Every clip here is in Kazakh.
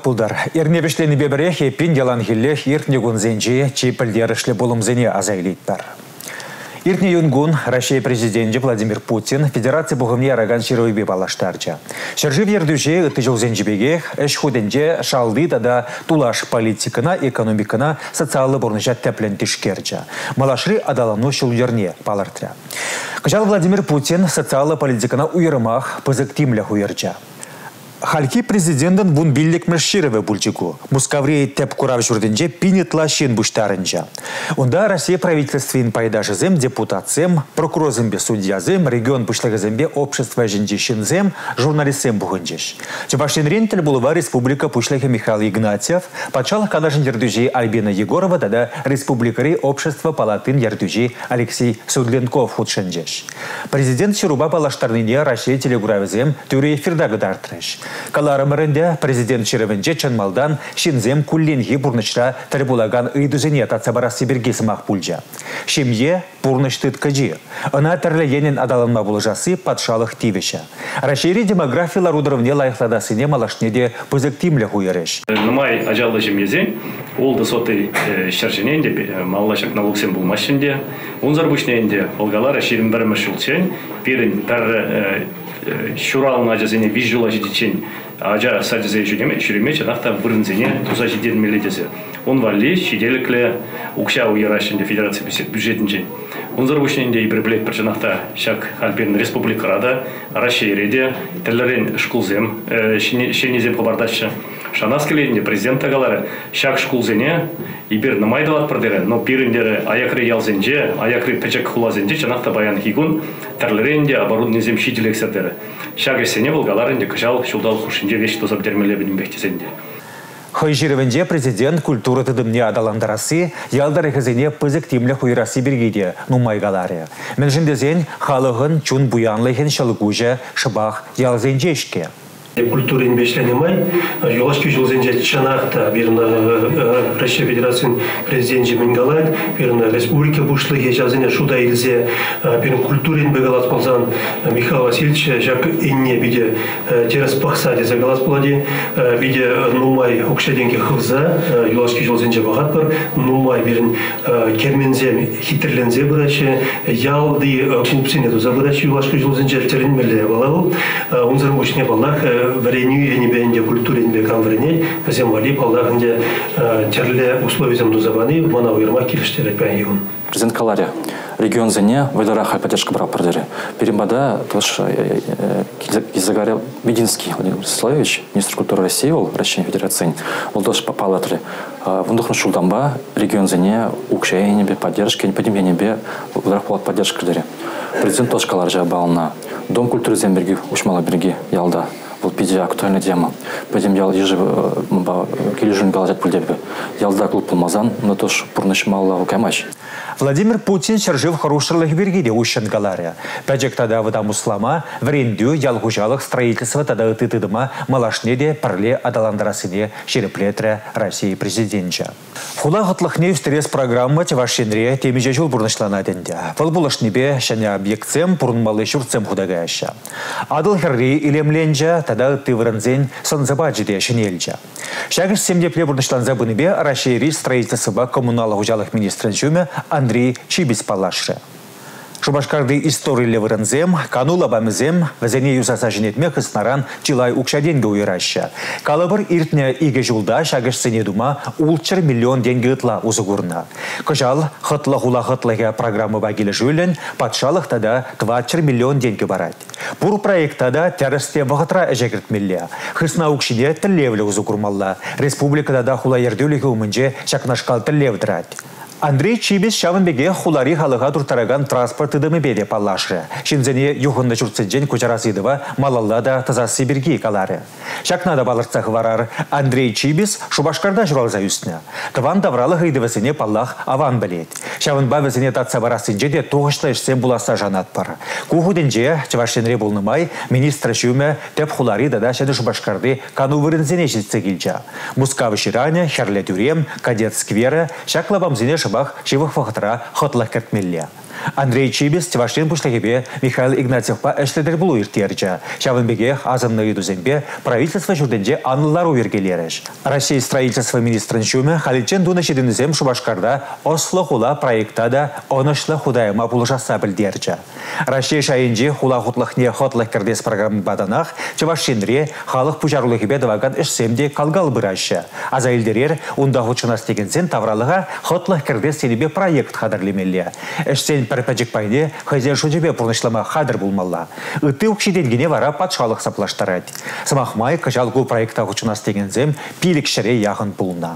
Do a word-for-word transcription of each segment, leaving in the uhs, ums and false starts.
пулдар. Ернебешлені бебірек еппен ялан хиллех иртнегун зенже чепілдерішлі болымзене азайлейтпар. Иртне юнгун Россия президенті Владимир Путин Федерация бұғымне араган шеруебе балаштарча. Шыржив ердюже үтті жыл зенжебегех әш худенже шалды да тулаш политикана, экономикана, социалы бұрныжа тәплен тишкерча. Малашри адалану шулдерне палартра. Кыжал Владимир Путин социалы политикана уйрымах пызыктимлях уйырча. Халки президентін вун биллик міршірове бульчику. Мускаврей тәп курав жүрдінже пинетла шен буштарынча. Онда Россия правительствен пайдашызым, депутатсым, прокурозымбе судьязым, регион пушлығызымбе общество жінжешінзым, журналистсым бұғынжеш. Чебашын рентел булыва республика пушлығы Михаил Игнатьев, пачал кадашын ердюжей Альбина Егорова, тада республикари общество палатын ердюжей Алексей Судленков худшынжеш. Президент Шируба палаштарныне Россия телегуравызым тюре эфирдагы дартрыш. Каларымырында президент Шеревенже Чанмалдан шинзем кулленги бурнычра трибулаган ыйдузене татсабарасы бергесімақ пульжа. Шемье бурнычтыт кыжи. Она тәрленен адаланма булыжасы патшалық тивеша. Рашири демографиялар удырывне лайықладасыне малашнеде пызыктимлі хуереш. Нумай ажалы жемезе, олды соты шаржененде, малашак налогсен булмашынде, онзар бушненде, олгалар Раширин бір мүшілчен, бірін бір шурал нажазене визжула жидичен ажа садизе жудеме шуремече нахта вырынзене туза жиден меледезе. Он вали шиделекле укша уйрашинде федерация бюджетинже. Он зарбушненде и приблек причинахта шак Альбин республика рада Раширеде телерен шкулзем шенезем хабардашча. Шанаскеленде президент агалары шак шкулзене и бир намайдалат продере, но пирендере аякры ялзенже, аякры печек хулазенже чанахта баян хигун терлеренде оборуднезем шиделексердере. Шак эсене булгаларынде кышал шулдал хушинде вещь тозап дермелебин бехтезенде. Хойжиревенде президент культуры тыдымне адаландарасы, ялдары хызыне пызыктимлі хуйрасы бергеде нумайгалары. Менжіндезен халығын чун буянлыхен шалыгужа шыбақ ялзенжешке. Культурин бешленемай, юлашки жылзенже чанахта бирна Россия Федерациян президенти Менгалайт, бирна республика бушлыге жазыне шуда илзе, бирна культурин бегалас ползан Михаил Васильевич, жак инне биде терес пахсаде загалас полади, биде нумай укшеденге хывза, юлашки жылзенже багатпар, нумай бирн кермензем хитрлензе бираче, ялды клубсине туза бираче юлашки жылзенже теренмеле балау, унзар бушне балах, варенью и небенде культуре небе камврене, земли полдахнде терле условия земдузабаны, мана уйрма килиштере пяйгун. Президент Калария регион зене выдара поддержка брал продажи. Перембада тоже изагарил Мединский Владимир Вячеславович, министр культуры России, Российской Федерации, он тоже попал в вундухну шулдамба регион зене укшей небе поддержки, не поднимя небе выдара поддержка дери. Президент тоже Калария бал на дом культуры земберги ушмала береги ялда. Был пиде актуальная тема. Пойдем ял ежи кележун галажат пульдебе. Ялда клуб пулмазан, но тоже пурнышмалла укамач. Владимир Путин шаржив хорошарлых бергиде ущен галария. Пәжек тада выдам услама, врендю ялгужалых строительства тада тытыдыма малашнеде парле адаландарасыне шереплетре России президентча. Хула ғытлықне үстерес программа тевашенре темеже жол бұрнышлана денде. Выл бұлышнебе шәне объектсем пұрынмалы шүртсем худагайша. Адыл херри илемленча тада тывырынзен сонзабаджиде шенелча. Шагыш семдепле бұрнышланза бұныбе Россия строительства коммуналы ғужалық министрін жүмі Андрей Чибис палашры. Шубашкарды историйлі вырынзем, канула бамызем, вазене юсаса женетме хыснаран чилай укшаденге уйраща. Калабыр иртне иге жулда шагыш сене дума улчыр миллион деньги ытла узугурна. Кыжал хытла хула хытлыға программы багилі жүлін, патшалық тада двадцать миллион деньги барать. Бур проекттада тәрісте вағытра әжегіртмелі. Хысна укшиде тіллевлі узугурмалла. Республикада да хула ердеулігі умынже шакнашкал тіллевдірать. Андрей Чибис шавынбеге хулари халыға туртараган транспорт ыдымы беде паллашы. Шинзене юхынды жүртсенжен көчарасыдыва малаллада тазасы бірге калары. Шакнада балырцақ варар Андрей Чибис Шубашкарда журалза үстіне. Тыван давралы ғыдывысыне паллах аван білет. Шавынба візіне татса барасынже де тоғышты ішсен буласа жанат бар. Кухуденже Чевашенре болнымай министр шуме теп хулари дада шады Шубашкарды кану вырынзене жетсе келжа. Мускавы ширане, херле тюрем, кадет сквера, шаклабам зене бах живых фахтра хотлах кертмелле. Андрей Чибис Теваштен Пушлахибе Михаил Игнатьевпа эшледер булу иртерча. Шавынбеге азымны юдузембе правительство журденде анлару вергелереш. Россия строительство министрын жуме халичен дуна шеденізем Шубашкарда Осло хула проектада онышлы худайма пулжаса білдерча. Россия шайынже хула хутлықне хотлық кірдес программы баданах Теваштенре халық пужарулығыбе даваган ішсемде калгал бұраща. Азайлдерер унда хучынас тегенсен тавралыға хотлық кірдес сенебе проект қадырлемелі. Ішсен пәрпәжік пайне хызер шудебе пұрнышлама қадыр болмалла. Үтті ұқшиденгене вара патшалық саплаштарад. Самахмай кажалгу проекта хучынас тегенсем пилік шыре яғын бұлына.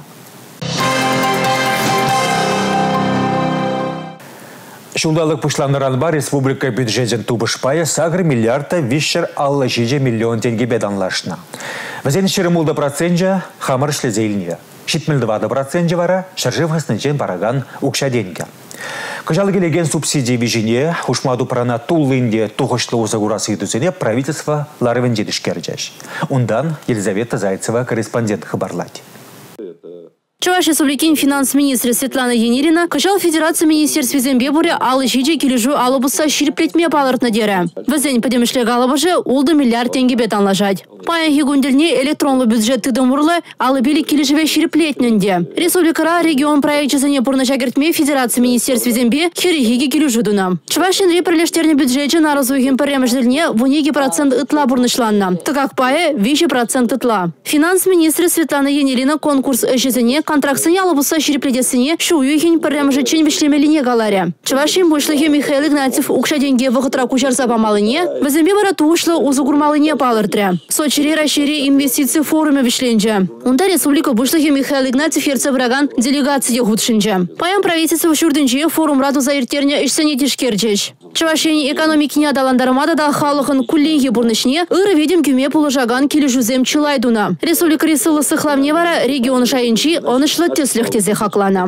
Шулдалық пұшланыран бар республика бюджетен тубышпайы сағыр миллиарда вишер алла жеже миллион тенге беданлашына. Вазен шерімулда процентжа хамыр шлезейліне. Шитмілді вады процентжа вара шаржев ғаснычен бараган ұқша денге. Кажалы келеген субсидии вижене, ушмаду прана туллынде тухошлы узагурасы едузене правительство ларывен дедішкерджаш. Ундан Елизавета Зайцева корреспондент хабарлать. Чуваш Республикин финанс-министры Светлана Енирина кашал Федерация министерств Зембебуре алы жиджи кележу алыбыса шириплетме палыртны дере. Вазен подемышлег алыбыжы улды миллиард тенге бетанлажать. Паян хигундельне электронлы бюджет тыдымурлы алы били кележеве шириплетненде. Республикара регион проект жазане пурнашагертме Федерация министерств Зембе херихиги кележудуна. Чувашин репрелештерне бюджетче на разуйхим паремеждельне вунеги процент ытла бурнышланна. Так как пая вище процент ытла. Финанс-министры Светлана Енирина конкурс эшезене контрактсыне алыбыса ширипледесіне шуюхин паремежечен вишлемелине галаре. Чувашин бушлыхе Михаил Игнатьев укша деньге вғытра кучарса памалыне, вазембе бара туышлы узугурмалыне палыртре. Сочире расшире инвестиции форуме вишленже. Унда республика бушлыхе Михаил Игнатьев ерце браган делегации худшинже. Паян правительство шурденче форум раду заиртерне ишсене тишкерчеш. Чувашин экономикине адаландармада да халыхын кулленге бурнышне ыры ведем кюме пулыжаган кележузем чылайдуна. Республика ресылы сыхлавне вара регион шайынчи онышлы теслехтезе хаклана.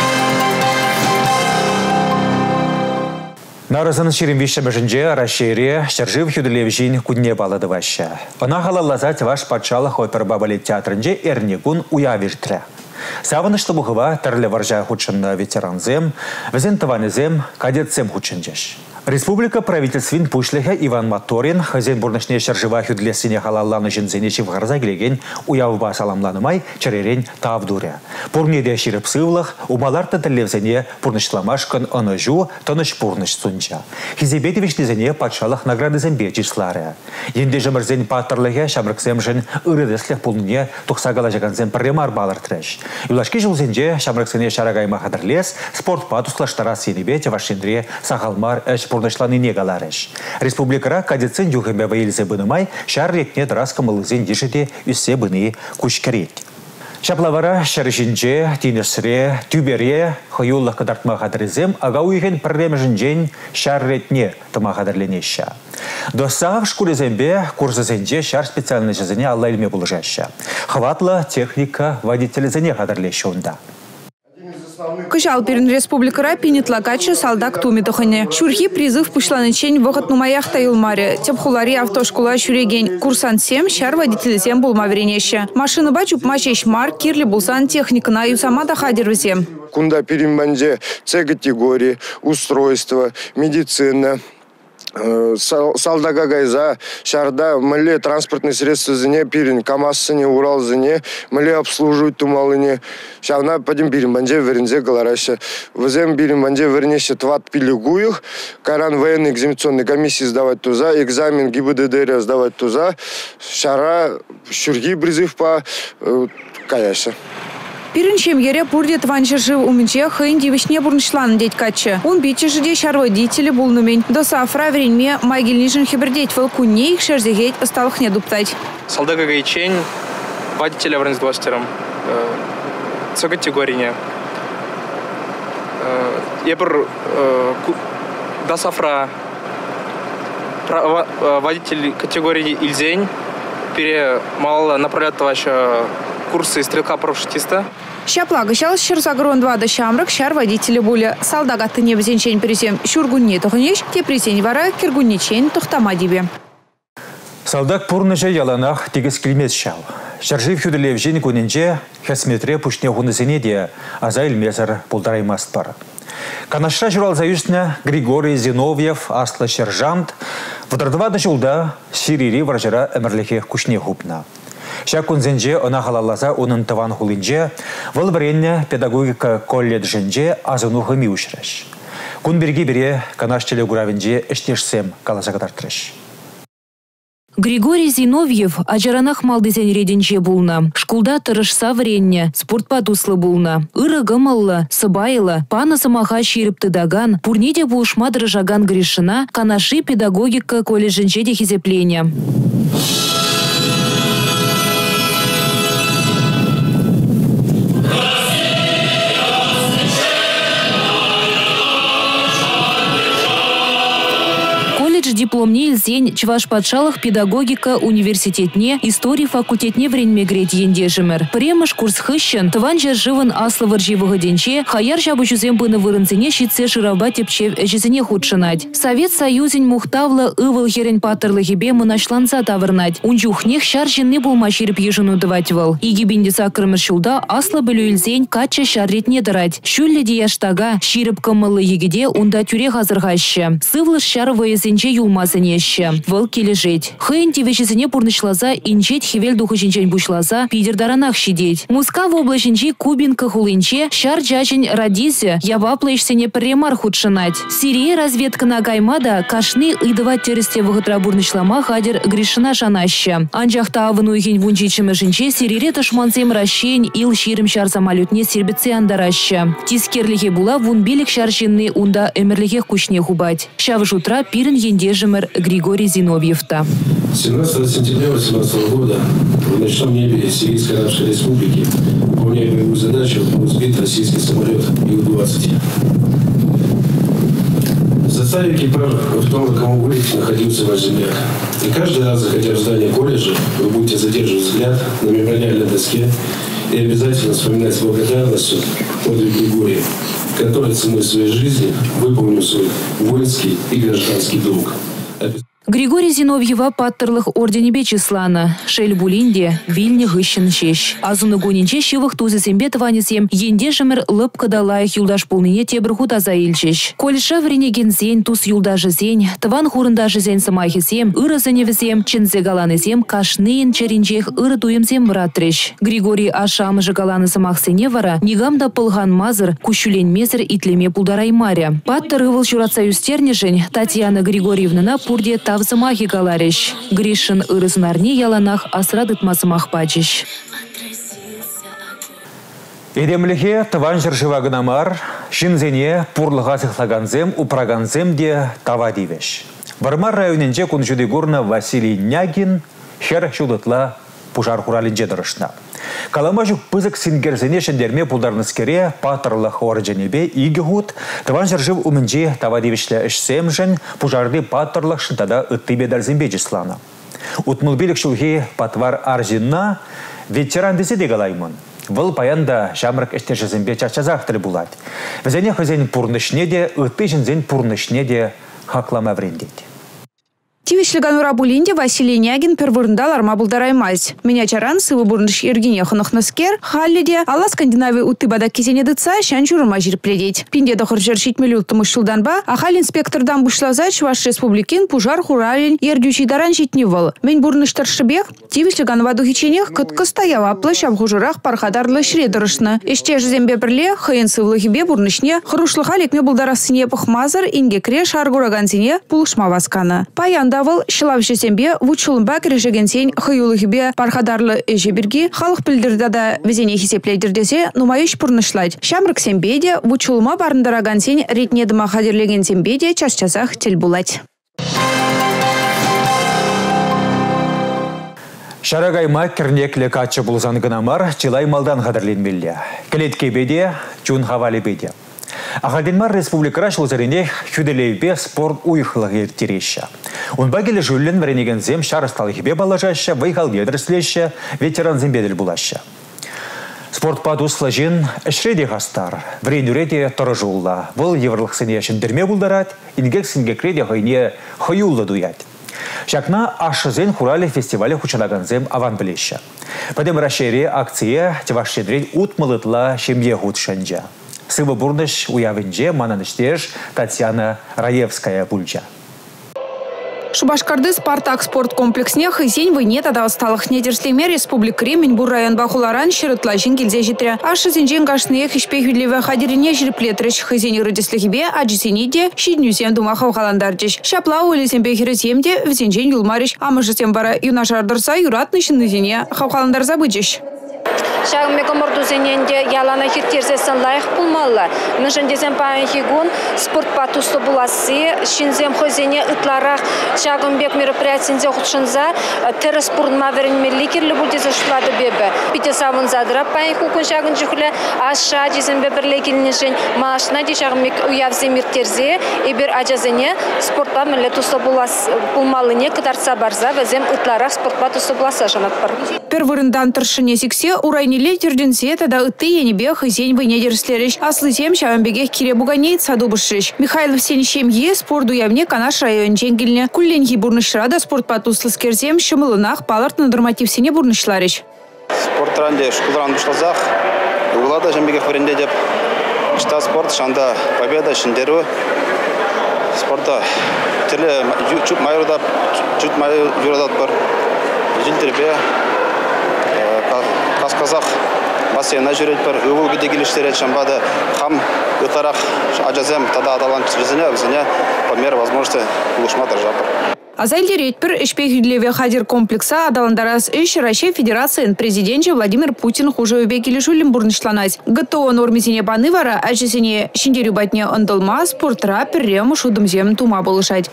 Наразаны шерим вишемежінже Рашире шаржив хюделевжин кудне балады ваща. Она халалазать ваш патшалық опера балет театрынже эрнегун уявиртре. Савынышлы бұғыва тірлі варжа худшынна ветеранзем, візентіванезем кадетсем худшынжеш. Республика правительствин пушлеха Иван Моторин хазен бурнашне шаржива хюдлесіне халалланы жінзене шивғарза келеген уявыба саламланымай чаререн тавдуре. Пурнеде ширіп сывлық, умаларты тірлевзене пурнышламашкын ыныжу тыныш пурныш сунча. Хизебетевичнезене патшалық награды зембе числары. Енде жымырзен паттырлығы шамрыксем жын ырыдеслех пулныне тұқсагала жаганзен пірремар балыр треш. Юлашки жылзенже шамрыксене шарагайма хадырлес спорт патусклаштара сенебе тевашендре сағалмар әш пурнышланы негаларыш. Республикара кадетсен юхембе ваилзе бынымай шар ретне драскамылызен дешеде үссе быны күшкерет. Шаплавара шарышинче, тинесре, тюбере, хаюллах кадартма хадырызем, ага уйхен пірремежінжен шар ретне тыма хадырленеща. Досағав шкурезембе курсызенже шар специальный жазыне алла илме булыжаща. Хватла техника водителезене хадырлеща унда. Кышал перен республикара пинетлакачы салдак тумитохане. Шурхи призыв пушланычень вохот нумаях тайылмаре. Тепхулари автошкула шуреген. Курсант семь шар водитель семь булма веренеще. Машина бачуп мачеш мар кирли булсан техника на юсамада хадервзе. Кунда перембанде С-категории, устройство, медицина. Салдага гайза, шарда, мэле транспортные средства зане, пирин, КамАЗ-сыне, Урал-зане, мэле обслуживают тумалыне. Шавна падим бирим банде верензе галараща. Вазем бирим банде вернеще тват пилигуюх, каран военной экзаменационной комиссии сдавать туза, экзамен ГИБДД сдавать туза, шара, шурги призыв по каяша. Пиринчем ере пурдет ванчержив умече хын дивишне бурнышлан деть качы. Он биче жиде шар водители булнумень. До сафра вреньме майгельнижен хибердеть волкуней шерзегеть осталых не дуптать. Салдага гайчень водителя вренздостером. С-категории. Ебр до сафра водитель категории Ильзень пере мало направлять ваши курсы стрелка-парашютиста. Шапла гащал шерзагрон два до шамрак шар водители буля. Салдага ты не взенчень пересем шургунне тухнеш, те присень вара киргуннечень тухтама дибе. Салдак пурныжа яланах тегес килмес шал. Шаржив хюделевжен куненже хесметре пушне хунысене де аза илмезар пулдараймаст пара. Канашра журалзаюшна Григорий Зиновьев, Асла Сержант, вдардывады жылда Сирири варжара әмірліке күшне хупна. Шакунзенже она халалласа унын тыван хулинже, выл варенне педагогика колледженже азыну хыми ушраш. Кун берге бере канашчеле гуравенже эштешсем каласагатартырыш. Григорий Зиновьев ажаранах малдызен реденче булна. Шкулда тырышса вренне, спортпа туслы булна. Ыры гымыллы, сыбайылы, паны сымаха ширіпті даган, пурнеде булшма дрыжаган Гришина, канаши педагогика колледженче де хизеплене. Дипломне илсен Чуваш патшалық педагогика университетне, истории факультетне вренме грет ендежімір. Премыш курс хыщен, тыван жержывын аслы варживығы денче, хаяр жабы жүзен быны вырынцыне шитсе шырава тепчев әжізіне худшынать. Совет Союзен мухтавлы ывыл херен патырлығыбе мұнашланса тавырнать. Унчухнех шар жинны булма шеріп ежыну дыватывал. Игибинде сакырмыр шулда аслы білу илсен кача шарретне дырать. Шүллі деяштага ширіп кымылы егеде унда тюре хазырғашы. Сывлыш шар вайызенче юлмасынеші. Выл кележет. Хыйын тевешізіне пурнышлаза инчет хевел духышынчен бушлаза пидердаранах шидеть. Муска в облачынче кубинка хулынче шар жачын радизе яваплайшсене премар худшынать. Сирия разведка на гаймада кашны ыдыва тересте вғытра бурнышлама хадер Гришина шанаща. Анжахта авыну ехень вунчичымы жынче сирире ташмансем ращен ил ширым шар самолетне сирбетсе андараща. Тискерлихе була вунбелик шар жинны унда эмерлихе кучне хубать. Шав жутра пирын ендежимер Григорий Зиновьев-та. семнадцатого сентября две тысячи восемнадцатого года в ночном небе Сирийской Арабской Республики, выполняя боевую задачу, был сбит российский самолет Ил двадцать. В составе экипажа в том, на кому вылете, находился ваш земляк. И каждый раз, заходя в здание колледжа, вы будете задерживать взгляд на мемориальной доске и обязательно вспоминать с благодарностью подвиг Григория, который ценой своей жизни выполнил свой воинский и гражданский долг. Григорий Зиновьева паттырлых орденебе числана. Шель булинде, вильне гыщен шеш. Азуны гонинче шивых тузы сембе тванесем, ендежемер лып кадалаях юлдаш полныне тебрху таза илчеш. Кольша вренеген зень, туз юлдажы зень, тван хурындажы зень самахисем, ыры зеневесем, чензе галанесем, кашныен черинчех ыры туемсем братреш. Григорий ашамыжы галаны самахсене вара, нигамда пылган мазыр, кущулен мезер итлеме пулдарай маря. Паттыр ывыл шуратса юстернешень, Татьяна Григорьевна пурде тавзымахи галареш. Гришин ырызнарне яланах асрадытмасымах пачеш. Едемліге тыван жыржывагынамар, шинзене пурлыға сықлаганзем, упраганзем де тава дивеш. Бармар районенже күнжуды горна Василий Нягин хер шулытла пужар хуралинже дырышна. Каламажук пызык сингерзене шендерме пулдарныскере патырлық ордженебе игі худ, тыван жыржыв умінже тава дивешлі ішсем жын пужарды патырлық шынтада үтті бедарзембе жислана. Утмылбелік шулге патвар арзинна ветеран десе де галаймын. Выл паянда жамрак эштежезембе чарчазақ тілі булад. Візене хызен пурнышне де, үтті жінзен пурнышне де хақлама врендет. Тивишлиган урабулинде Василий Нягин первырында ларма булдараймаз. Меня чаран сывы бурныш иргине хынықныскер, халлиде, ала Скандинавия утты бада кезене дыца, шан журыма жирпледет. Пинде дохыр жершитмелі ұлттымыш жылдан ба, ахал инспектордан бушлаза Чуваш республикин пужар хуралин ердючий даран житневал. Мен бурныштар шыбех, Тивишлиган ваду хиченех кытқы стоява плащ абхужырах пархадарлы шредырышны. Иште жзембе бірле, хыйын сывлыхибе бурнышне, хырышлыха лекме булдарасыне пахмазыр, инге кре шаргурагансине пулышма васкана. Паян давыл шылавшы сембе вучулымба кірежеген сен хыюлыхибе пархадарлы эжеберги халық пілдірдада везене хисеплейдірдесе нумайыш пұрнышлайд. Шамрык сембеде вучулыма барындараган сен ретнедіма хадерлеген сембеде час-часах тел булать. Шарагайма кернеклі качы бұлзан гынамар чилай малдан қадырленмелі. Келетке беде, чун хавали беде. Ахаденмар республикара шылзарене хүделейбе спорт уйхылығы ертереші. Онба келі жүлін варенеген зем шарысталығыбе балажашы, вайхал едірслеші, ветеран зембеділ бұлашы. Спорт падуслы жин әшреде ғастар, врен үреде тұры жолла. Бұл еврлық сене шындерме бұлдарат, ингек сінгекреде ғайне хойулы дуят. Шакна ашызен хурали фестивалі хучанаган зем аван білеші. Падем рашере акция теваш шедрен утмылытла шемье худ шанжа. Сывы бурныш уявынже мананыштеш Татьяна Раевская бульча. Шубашкарды Спартак спорт комплексне хызень войне тада осталых недерслеме республика Минбур район бахуларан шырытлажин келзе житре. Ашы зенжен гашные хишпехюлеве хадирине жирплетрыш хызень рыдислыгибе аджисениде шиднюзем думахав халандарджиш. Шапла улезембе хирыземде взенжен юлмариш. Амыжытем бара юнашардырса юратнышын нызене хавхаландар забыджиш. Шагым мекоморду зененде ялана хиртерзесен лайық пулмалла. Нышын дезен пайын хигун спорт патусты буласы, шинзем хозене ытларах шагым бек мероприятиенде худшынза террас пурнма веренмелли керлі бұлдезі шуплады бебі. Пите савын задырап пайын хукун шагын жүхілі аша дезен бебірле келінешін малашына де шагым мек уявзе миртерзе ебір ажазене спортпа мілі тусты пулмалыне кыдарца барза везем ытларах спорт патусты буласы жанат бар. Первырындан тұршыне сіксе урайнеле терденсе тада ытты енебе хызень войне дерслеріш. Аслызем шаванбегех кире буганейт саду бышрыш. Михайлов сенешем е спорт уявне канаш район жеңгіліне. Күлленхи бурнышларада спорт патуслыс керзем шымылынақ паларт нормативсене бурнышларыш. Спорт ранде шкулран бушлазах, улада жембегех варенде деп. Шта спорт шанда победа шиндеру. Спорта терле чуть майорда чуть майор юрадат бар. Жилтербе Казах бассейна жүрет бір өгіл бедегіліштері шамбады хам өтарақ ажазем тада адалан чрезіне өзіне по мере возможности улышма держапыр. Азайлдерет бір ішпехюдлеве хадир комплекса адаландарас үш Россия Федерациян президенті Владимир Путин хуже өбекелі жүлім бұрнышланайыз. ГТО нормезіне баны вара әжесіне шиндерю батне ындылма спортыра піррем шудымзем тума болышайды.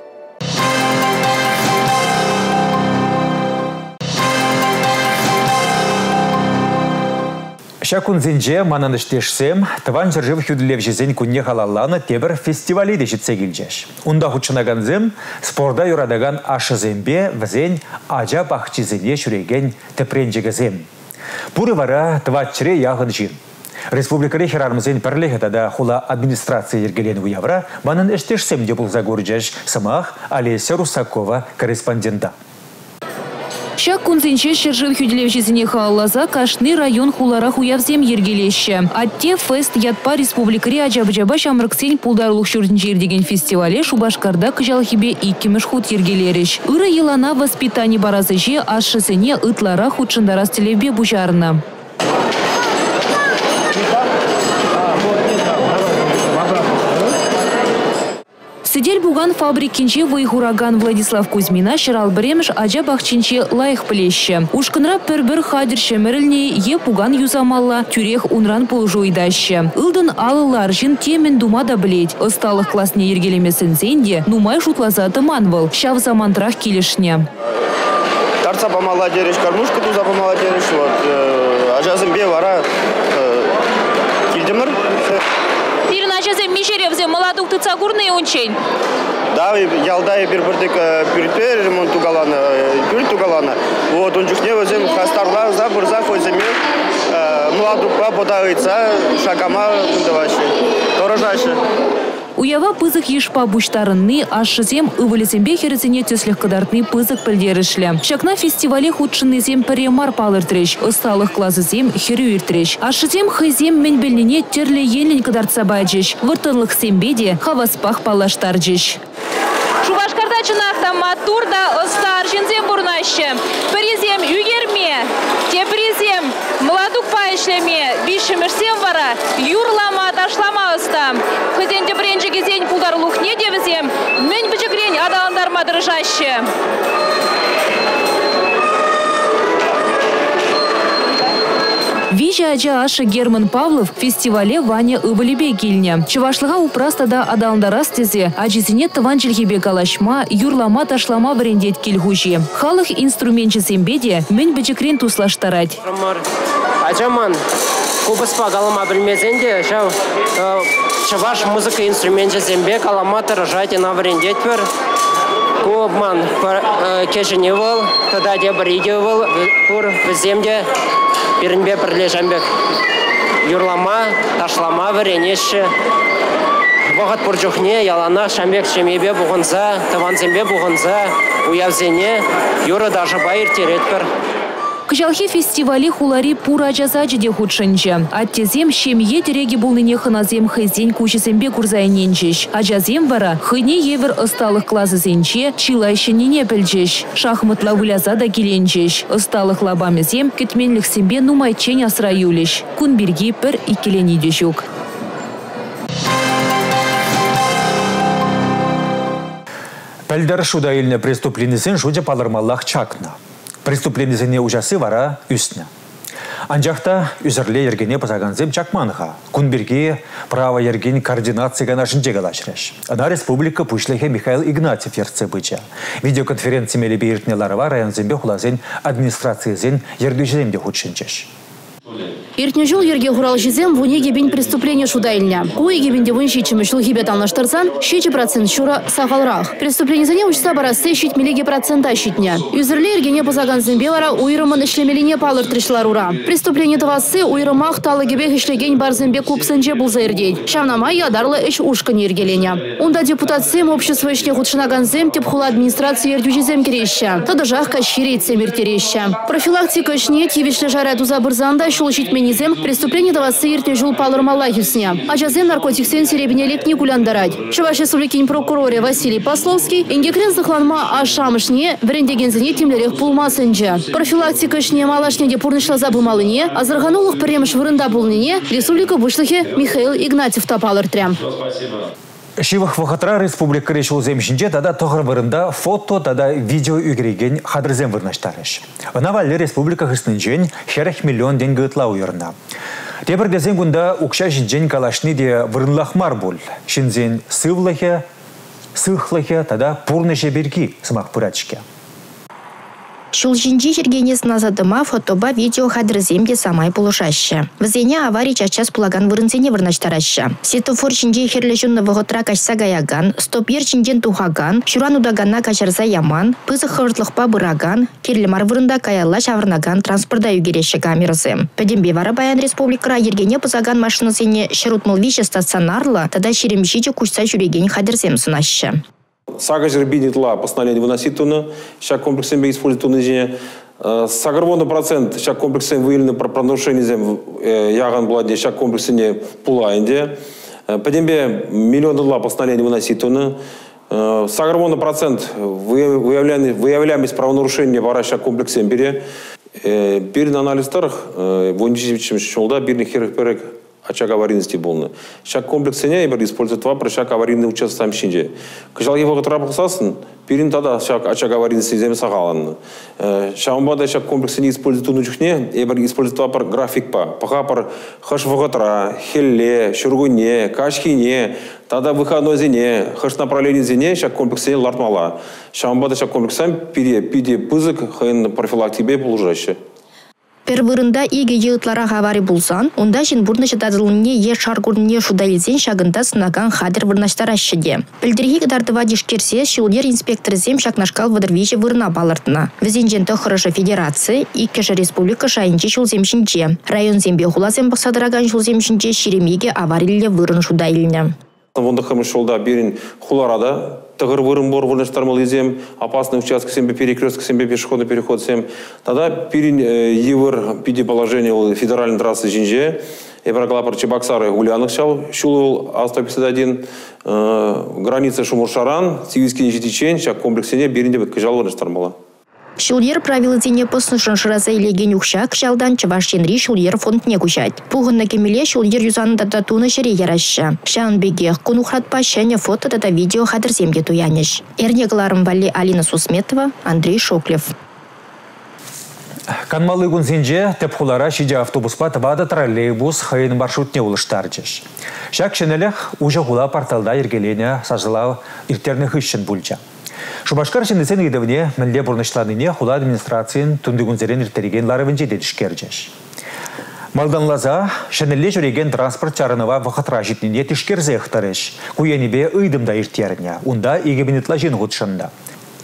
Шакун зенже мананыштешсем, тыван жыржыв хюдлев жезен күнне халалланы тебір фестивалі де жетсе келжеш. Унда хучынаганзем спорда юрадаган ашызембе візен ажа бақчизене шүреген тепренжегізем. Пуры вара тватчыре яғын жин. Республикаре херармызен пірлехетада хула администрация ергелен уявра манын эштешсем де бұлза көржеш сымақ Олеся Русакова корреспондента. Шак кунзенче шержив хюделев жезіне хааллаза кашны район хуларах уявзем ергелеші. Атте фест ятпа республикари ажабы-жаба шамрыксен пулдарлық шүрдінжер деген фестивале Шубашкарда кыжалхибе иккіміш худ ергелеріш. Үрі елана воспитани баразыже ашшысыне ытлара худшындарас телевбе бұжарына. Сидель буган фабрикинче вайхураган Владислав Кузьмина шырал бремеш ажа бахчинче лайық плеще. Ушкынра пір-бір хадирше мәрілне е пуган юзамалла тюрех унран полжуйдаще. Илдын алылар жин темен дума да білет. Осталық классне ергелемесін зенде нумай шутлаза тыманвал. Шав замантрах келешне. Тарца помала дереш, кормушка туза помала дереш. Ажазым бе вара килдемір. Ажазем мишеревзе молодук тыцагурный ончень. Да, ялдай бир-бирдик пюртер ремонт тугалана, пюрт тугалана. Вот он чухне возем хастарла за бурза хоземе. Молодук подается шагама даваши. Торожаши. Уява пызык ешпа буштарынны ашшызем ывылезембе херезене төсліх кадартны пызык пілдерішлі. Шакна фестивале худшыннызем піремар палыртреш, ысталық клазызем херю иртреш. Ашшызем хызем менбеліне терлі енлін кадартса байджеш, выртынлық сембеде хаваспах палаштарджеш. Шубашкарда чынақта матурда ыстар жінзем бұрнашы. Бірезем югерме, тепрезем молодук пайшлеме, бишімірсем вара, юрлама ташлама ыстам. Хызенде біренжі кезен пулдарлық не девізем, мен бүжігрен адаландарма дыржашы. Вижа ажа аша Герман Павлов фестивале Ваня Ыбылебе келіне. Чывашлыға упрастада адаландарас тезе, ажизіне тыван жылгебе калашма, юрлама ташлама брендет келгужи. Халық инструментчі зембеде мен бүжігрен туслаштарад. Ажаман, кубыспа галама білмезенде, чываш музыка инструментчі зембе калама тырыжайте на брендет пір. Кубман кешіне выл, тада де бір иде выл, пұр віземде Пиринбе пірлежамбек. Юрлама, ташлама варенеші. Вағыт бұржухне, ялана шамбек шемебе бұғынза, таванзембе бұғынза, уявзене, юры даже байыр теретпір. Кыжалхи фестивали хулари пура жаза жеде худшынчы. Аттезем шемье тереги булныне хыназем хайзен кучесембе курзайненчиш. А жазем вара хыне евер ысталық клазы зенче чилайшынене пілчиш. Шахматла выляза да келенчиш. Ысталық лабамезем кетменлік сембе нумайчен асра юлиш. Кун бірге бір икелени дешук. Пәлдер шуда еліне преступленізін жуде палырмаллах чакна. Преступленізіне ужасы вара үстіне. Анжақта үзірле ергене пазаганзем чакманға. Күнберге право ерген координацияға нашынже галашыраш. Ана республика пушлехе Михаил Игнатьев ерце быча. Видеоконференция мелі бейіртнеларыва районзембе хулазен администрациязен ердюжеземде худшынчаш. Иртнежул ерге хурал жезем в униге бен преступление шудайльня. Куиге бен девын щичим шул хибет алнаштырсан, щичи процент шура сағалрақ. Преступление зане учса барасы щит милиге процента щитня. Юзерле ергене позаган зембелара уйрымын ишлемелине палыр тришларура. Преступление тавасы уйрымах талыгебе ишлеген бар зембе купсынже был заирдей. Шавнама ядарлы иш ушка не ергеленя. Унда депутат сем общество ишне худшынаган зем тепхула администрации ердюжезем кереща. Тадажах кащирейце миртереща. Профилактика ишне тивишле жаряду забырзанда шулучить Низем преступление давасы иртне жул палырмалахисня. А жазем наркотиксен серебинелетни гуляндарать. Чуваш республикин прокуроре Василий Пословский ингекрен захланма ашамышне брендегензене тимлерех пулмасынча. Профилактикашне малашне депурнышла забымалыне, а зарганулых премш вырында булныне республика вышлыхе Михаил Игнатьев тапалыртрям. Шивах вахатра республика решил земшинже, тада тоғыр вырында фото, тада видео үгереген хадрзем вырнаштарыш. Ванавалли республика хыснынжен херах миллион деньги ытла уйырна. Тепір дезен күнда укша жинжен калашны де вырынлахмар бол. Шинзен сывлахе, сыхлахе, тада пурныше берги сымақ пырачке. Шулжинжи жергенес назадыма фотоба видео хадрземде самай полушаще. Взене аварий чачас пулаган вырынзене вырнаштараща. Светофор шинжи херлежунна воготра качса гаяган, стопер шинжен тухаган, шуран удаганна качарса яман, пызы хыртлықпа быраган, керлемар вырында каялла шавырнаган транспорда югереші камерасы. Пәдембе вара баян республикара ергене пызаган машинасене шырутмыл вище стационарлы, тада шеремшиче кучса жүреген хадрзем сынаща. Сага жербинитла постановление выносит туны, сейчас комплексом использует туны. Сагарвонный процент сейчас комплексом выявлены про нарушение зем яган бладе, сейчас комплексом пула Индия. Подембе миллион долларов постановление выносит туны. Сагарвонный процент выявляемость правонарушения вара сейчас комплексом бере. Перед анализ тарых вончичим шолда бирный херх перек. Очаг аварийности болны. Шак комплексене ибер использует два про шак аварийный участок сам шинже. Кыжал его трапылсасын, перин тада шак очаг аварийности зем сагалан. Шамбада шак комплексене использует унучухне, ибер использует два про график па. Пока про хаш воготра, хелле, шургуне, кашхине, тада выходной зене, хаш направление зене, шак комплексене лартмала. Шамбада шак комплексам пиде пиде пызык хэн профилактибе полужаще. Первырында иге йытлара хавари булсан, онда жин бурны жададылыне е шаргурне шудайлзен шагында сынаган хадыр вырнаштаращыде. Пілдерге гдардыва дишкерсе, шилдер инспектор зем шакнашкал вадырвиже вырна балыртына. Візенжен тохырыжы федерации, иккеже республика шайынче шулземшінче. Район зембе хулазем бақсадыраган шулземшінче шеремеге авариле вырын шудайліне. Вонда хымышолда берин хуларада, тагыр вырын бор вырнаштармал изем, опасный участок сембе перекресток, сембе пешеходный переход сем. Тогда перин евр пиди положение федеральной трассы Жинже, и проклапор Чебоксары Гулянок шал, шулул А сто пятьдесят один, граница Шумуршаран, Сивийский Житичен, шак комплексене берин дебет кыжал вырнаштармала. Шулер правила зене посыншын шыраза илеген юхшак жалдан чывашенри шулер фондне кушать. Пуғынна кемеле шулер юзанында татуны шыре яраща. Шаан бегех кунухратпа шәне фото тата видео хадырземге туяныш. Эрнегларым вали Алина Сусметова, Андрей Шоклев. Канмалы күнсенже тепхулара шиде автобуспа табада троллейбус хайын маршрутне улыштарчыш. Шак шенелех уже хула порталда ергелене сажылау иртерных ищен бульча. Шубашкар шендесен едовне мәлде бұрнышланыне хула администрациян түндігінзерен иртереген ларывынже дедішкерчеш. Малданлаза шенелле жүреген транспорт чарынова вақытра житніне тішкерзе ұқтарыш. Куенебе ұйдымда иртеріне, унда егебінетла жен ғұтшында.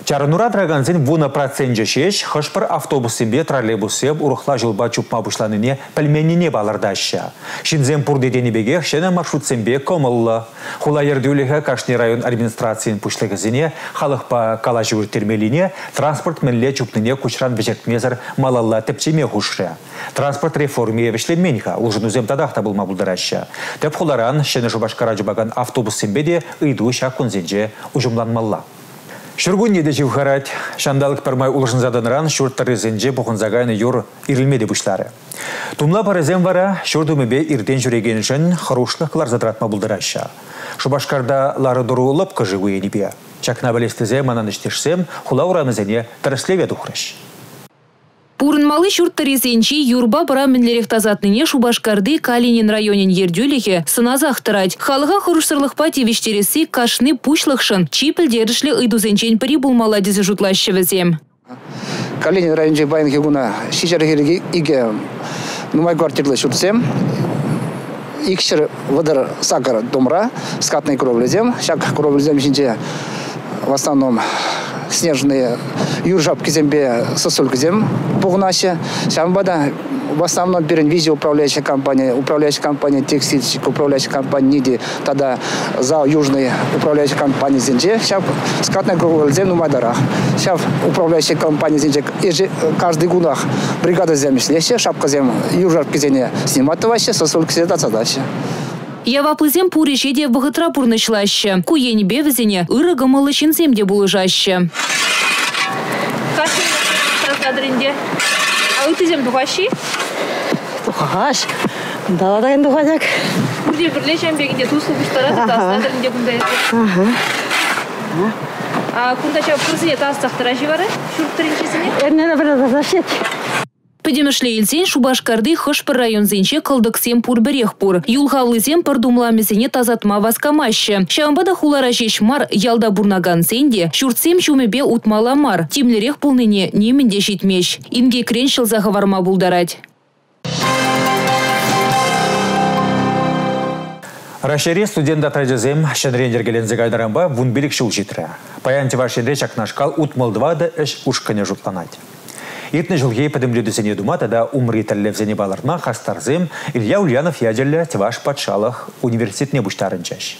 Чарынура траганзин вуна процент жешеш, хышпыр автобусымбе троллейбусым урықла жылба чупма бұшланыне пәлменіне балардаща. Шинзен пурдедені беге шені маршрутсымбе комылы. Хула ердеулігі Кашни район администрациян пұшлығызіне халықпа кала жүрттермеліне транспорт мінле чупныне күшран бежектмезір малалла тіпчеме құшры. Транспорт реформе вешленменіға ұлжынузем тадақта бұлма бұлдыраща. Теп хуларан шені жубашкара жубаган автобусымбе де ұйду шаққынзенже ұжымланмалла. Шүргін еді живхарат, шандалық пармай ұлжын заданыран шүрттары зенже бұқынзағайны юр ирілмеді бұшлары. Тумла паразем вара шүрдімібе ирден жүреген үшін қарушлықлар задратма бұлдыраща. Шубашкарда лары дұру ұлып қыжығы енебе. Чакна бәлестізе манан іштешсем, хула ұрамызене тарыслеве дұқырыш. Пурынмалы шүрттары зенчи юрба бара мінлерек тазатныне Шубашкарды Калинин районен ердюлігі сыназа ақтырать. Халыға құрышсырлықпа тевештересі кашны пушлықшын чипіл дерішлі ұйду зенчен пірі бұлмала дезі жұтлашы візем. Калинин районже байын кегуна шичар херге иге нумай квартирлы шүртсем. Икшір выдар сакар домра, скатный кровлезем. Шак кровлезем жинже в основном снежные юржапки зембе сосульки зем погнаща. Шамбада в основном перед визе управляющая компания, управляющая компания текстильщик, управляющая компания ниди, тогда за южной управляющая компания зенже. Сейчас скатная круглая зем нумайдара. Сейчас управляющая компания зенже каждый гунах бригада зем шлеща, шапка зем юржапки земе сниматываща, сосульки зем тацадаща. Яваплызем пури жеде бұғытра пұрнышлашы. Куені бевізіне ұры гымылы шинземде бұлыжашы. Қашын қадырінде? А өтізем дұғашы? Дұғаш. Далада енді дұғадек. Үрде бірле жәмбегінде тұсыл бұштарады, тасынадырінде бұндай еді. Күнда жауып күрзіне тастақтыра живары? Шүрттіріншесіне? Әрнені бір зашет. Педемішлі елсен Шубашкарды хышпыр район зенче қылдықсен пұр бірех пұр. Юлғавлызен пардумламезіне тазатма васкамашы. Шамбада хулара жеш мар ялда бурнаган сенде, шүртсем шумебе утмала мар. Тимлерек пулныне немінде жетмеш. Инге креншіл зағаварма бұлдарать. Рашери студента траджазем шанрендергелен загайдарамба вунбилик шул житрі. Паянти вашенде чакнашкал утмалдвада эш ушкане жутланать. Итне жылгей подымлюдесене думата да умри тәллевзене баларма хастарзем Илья Ульянов ядерлі Тиваш Патшалық университетне бұштарынчаш.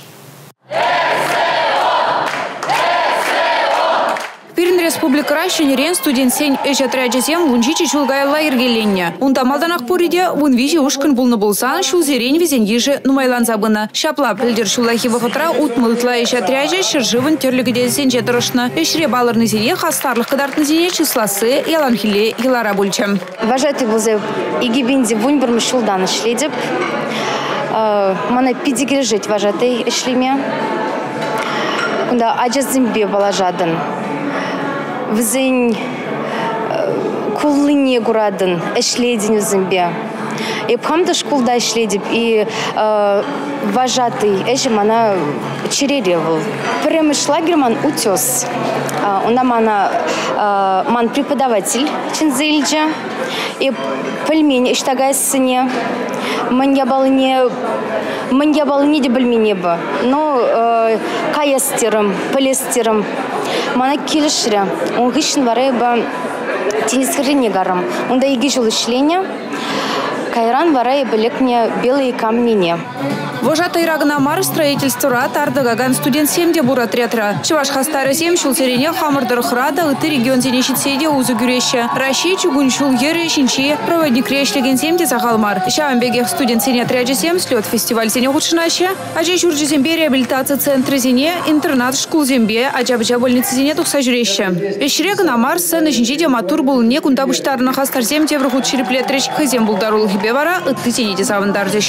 Пирин республикара шенерен студент сень эжатряджезем лунчичи чулгайла иргеленне. Унда малданақ пориде вунвижи ушкын булны болсан шул зерень везен ежи нумайлан забына. Шапла пілдер шулахи вахытра утмылытла эжатряже шыржывын терлігіде сенже дұрышны. Эшре балырны зене хастарлық кадартны зене числасы яланхиле елара бульчем. Вожатый бузе игибинде вуньбырмы шулдан шледеп. Мана пидигрежить вожатый эшлеме. Кунда аджазымбе балажадын. Візін кулыне құрадын әшлейдін өзімбе. Епхамды шкулда әшлейдіп, и вожатый әжі мана череревыл. Прямо шлагерман утес. Она мана ман преподаватель чинзельджа. И пельмень эштагай сыне. Мань ябалыне Мань ябалыне де бельмене бы. Но каястером, полестером. Мана келішірі. Он ғышын варай ба тенескіріне гарам. Онда еге жыл ішление. Кайран варай білекне белые камнине. Вожатый Рагнамар строительство тардыгаган студент семде бурат ретра. Чуваш хастары сем шул серене хамырдыр храда ыты регион зенешитседе узы гюреща. Раши чугун шул ере шинчи проводник решлеген семде захалмар. Шамбегех студент сене тряджи сем слет фестиваль сене худшинаще. Ажа журджи зембе реабилитация центра зене интернат школ зембе аджабджа больницы зене тухса жюреща. Эшре Рагнамар сцена шинчиде матур был не кунда буштарна хастар сем те врахут череплетрич хазем был дарул хибевара ыты сене де савандардыш.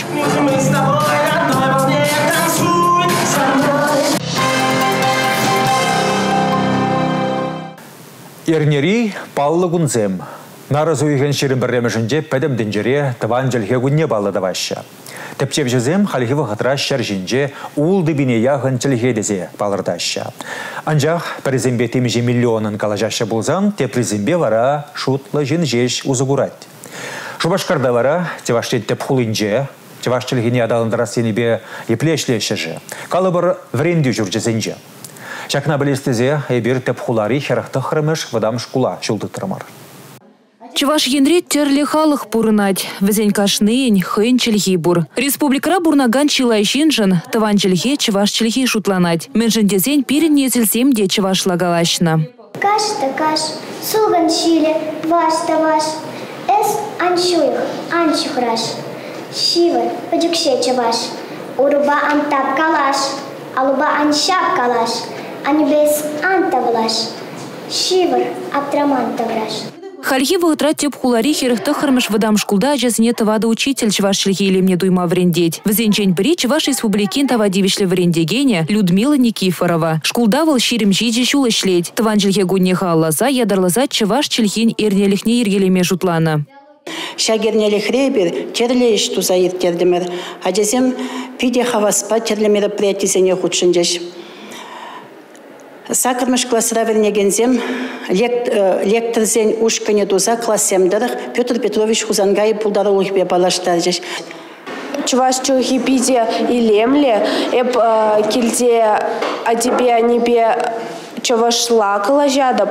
Ернери паллы гунзем. Наразу үйген шерін бірлемішінде пәдім дінжере тыван жәлге гүнне баллы даваща. Тепчев жезем халихивы ғытра шар жинже улды бине яғын тілге дезе балырдаща. Анжақ президембе темеже миллионын калажаща болзан, те президембе вара шутлы жин жеш узығурат. Шубашкарда вара теваштен теп хулинже, теваштылгіне адалындыра сенебе еплешлеші же. Калы бір вренді жүржезенже. Шакна білестезе әбір тепхулари херахты хырымыш вадам шкула шулды тұрмар. Чуваш енрет терле халық пурынать. Візен кашнын, хын челхи бур. Республикара бурнаган чилай шинжын, таван челхи чуваш челхи шутланать. Менжен дезен пирен незілсем де чуваш лагалашна. Каш-то каш, сулган чили, ваш-то ваш. Эс анчуих, анчухраш. Шивы, падюкше чуваш. Уруба антап калаш, алуба аншап калаш. Анибес антавлаш. Шивыр, аптраман тавраш. Хальхи вғытра теп хулари херехты хырмыш выдам шкулда ажазіне тавады учитель чваш челхи илемне дуйма врендеть. Візенчен бірі чваш республикин тавадивишлі врендегене Людмила Никифорова. Шкулда выл ширим жиджи шулы шлеть. Таван челхе гуднеха аллаза ядарлаза чваш челхин эрнелихне ергелеме жутлана. Шагернелих ребер терлеиш тузаир тердемер. Ажазем пиде хаваспа терле мероприятизене худшынжеш. Сакырмыш классыра вернегензем, лекторзен ушкане дуза классемдерых Петр Петрович Хузангай пулдары улхбе балаштаржеш. Чуваш чухи пиде и лемле, эп кильде адебе анибе чуваш лакала жадап,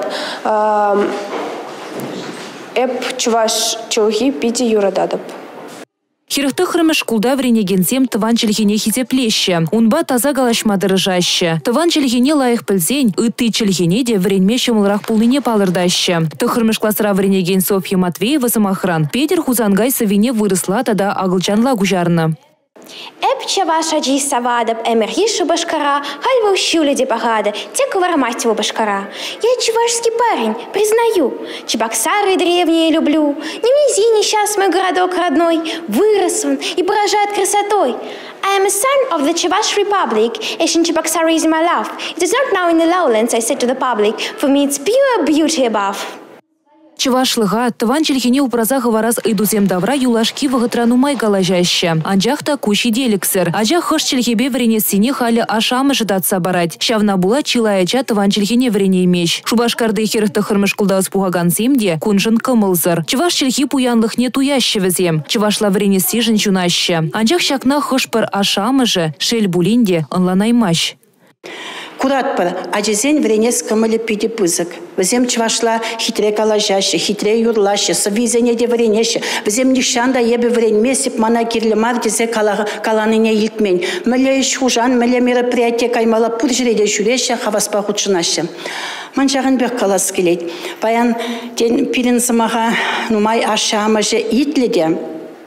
эп чуваш чухи пиде юрададап. Херехты хырмыш шкулда вренегензем тыван челхене хитеплеще. Унба таза галашма дырыжаще. Тыван челхене лайық пілзен, ыты челхене де вренме шымылрақ пулныне палырдаще. Тыхырмыш классыра вренеген Софья Матвеева самохран. Петер Хузангай савине вырысла тада агылчанла гужарна. Эп чаваш аджи савадап эмерхишу башкара, хальва ущули де багада, теку варамативу башкара. Я чувашский парень, признаю. Чебоксары древние люблю. Не вези несчаст мой городок родной. Вырос он и поражает красотой. I am a son of the Chavash Republic. Asian Cheboksary is my love. It is not now in the lowlands, I said to the public. For me it's pure beauty above. Чывашлыға тыван челхене упраза хывараз ыйдузем давра юлашки вғытрану май галажаще. Анжақта куши деліксір. Ажақ хыш челхебе вренесіне халі ашамы жыдатса барать. Шавна була чилаяча тыван челхене врене имеш. Шубашкарды херхты хырмыш кулдауыз пуғаган земде күнжын кымылзыр. Чываш челхи пуянлық не туяще візем. Чывашла вренесі жын жунаще. Анжақ шакна хыш пыр ашамы жы шел булинде ынланаймаш. Куратпыр, ажезен вренес кымылы пиде пызык. Візем чвашла хитре калажаще, хитре юрлаще, сывизене де вренеше. Візем нишанда ебе вренмесіп мана кирлемар дезе каланыне илтмен. Міле іш хужан, міле мероприятие каймала пұржіреде жүреше, хаваспа худшынаще. Манжағын бек калас келейд. Баян ден пирин сымаға нумай ашамыжы итледе.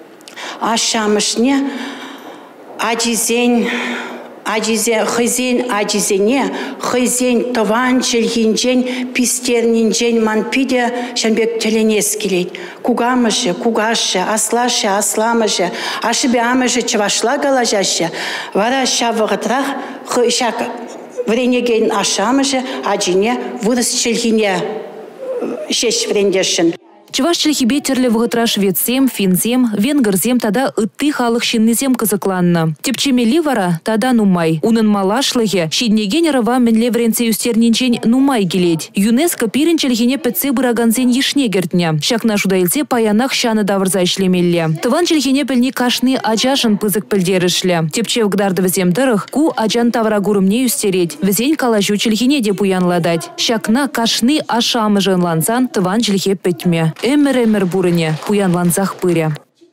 Ашамышне ажезен Ажизе хызен ажизене, хызен тован челхинчен, пистернинчен манпиде шанбек теленес келейд. Кугамышы, кугашы, аслашы, асламышы, ашыбе амышы чывашла галажашы, вара шавығытрах хышак вренеген ашамышы, ажине вырыс челхине шеш врендешін. Чуваш челхибе терле вғытра шведсем, финзем, венгерзем тада ытты халық шиннезем кызыкланны. Тепчемели вара тада нумай. Унын малашлығы, шиднеген рыва мінле вренце юстернинчен нумай келет. ЮНЕСКО пирен челхине пэтсе бұраганзен ешне гертне. Шакна шудайлце паянах шаны давырза ишлемелле. Тыван челхине пілні кашны ажашын пызык пілдерішлі. Тепче вгдарды візем дырых, ку ажан тавра гурымне юстерет. Візен калажу челхине де пуянладать. Шакна кашны ашамы жынлансан тыван челхе пэтме. Эмер-эмер бурыне, пуянланзах пыря.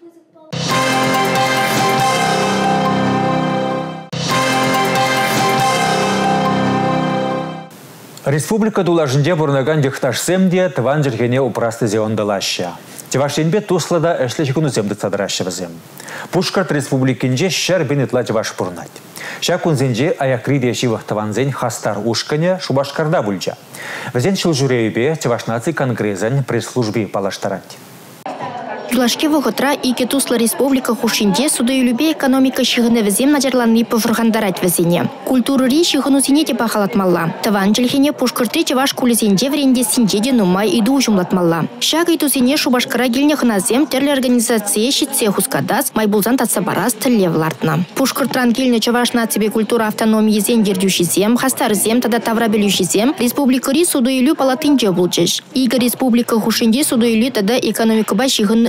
Республика дулажынде бурнаган дехташсемде тыван жергене упрасты зеондалаща. Тевашенбе туслада эшлечі күні земді цадыраща візем. Пушкарт республикинже шар бенетла теваш бурнать. Ша күнзенже аякриде шивых тыванзен хастар ушкане Шубашкарда бульча. Візен шыл жүрейбе тевашнаци конгрезен пресс-службе палаштарать. Юлашке вғытра ике туслы республика хушинде суды любе экономика шығыны візем надерланны пывырғандарать візене. Культуры шығыну сенеде бақалатмалла. Тыван жылхене пушкырты чеваш кулесенде вренде синжеде нумай иду жұмлатмалла. Шаг иту сене Шубашкара гилне хыназем терлі организация щитсе хускадас майбулзан татсабарас тілле влартна. Пушкыртран гилне чеваш нацибе культура автономии зен дердюшизем, хастарзем тада таврабелюшизем, республикари суды илю палатынже булчеш. Ига республика хушинде суды илю тада экономика ба шығын